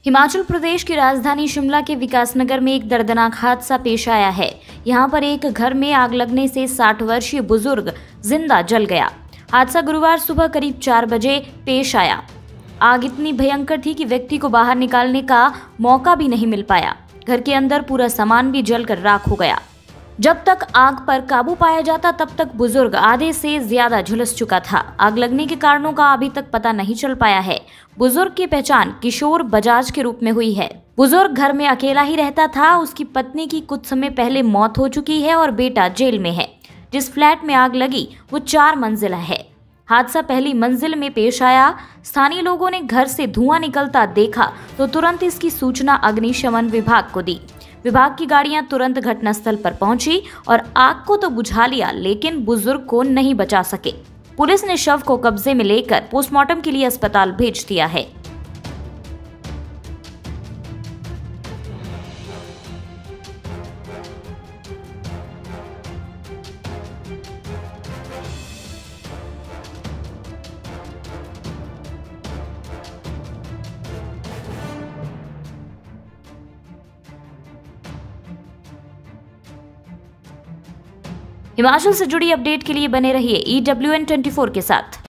हिमाचल प्रदेश की राजधानी शिमला के विकासनगर में एक दर्दनाक हादसा पेश आया है। यहां पर एक घर में आग लगने से 60 वर्षीय बुजुर्ग जिंदा जल गया। हादसा गुरुवार सुबह करीब 4 बजे पेश आया। आग इतनी भयंकर थी कि व्यक्ति को बाहर निकालने का मौका भी नहीं मिल पाया। घर के अंदर पूरा सामान भी जलकर राख हो गया। जब तक आग पर काबू पाया जाता तब तक बुजुर्ग आधे से ज्यादा झुलस चुका था। आग लगने के कारणों का अभी तक पता नहीं चल पाया है। बुजुर्ग की पहचान किशोर बजाज के रूप में हुई है। बुजुर्ग घर में अकेला ही रहता था। उसकी पत्नी की कुछ समय पहले मौत हो चुकी है और बेटा जेल में है। जिस फ्लैट में आग लगी वो 4 मंजिला है। हादसा पहली मंजिल में पेश आया। स्थानीय लोगों ने घर से धुआं निकलता देखा तो तुरंत इसकी सूचना अग्निशमन विभाग को दी। विभाग की गाड़ियां तुरंत घटनास्थल पर पहुंची और आग को तो बुझा लिया, लेकिन बुजुर्ग को नहीं बचा सके। पुलिस ने शव को कब्जे में लेकर पोस्टमार्टम के लिए अस्पताल भेज दिया है। हिमाचल से जुड़ी अपडेट के लिए बने रहिए EWN24 के साथ।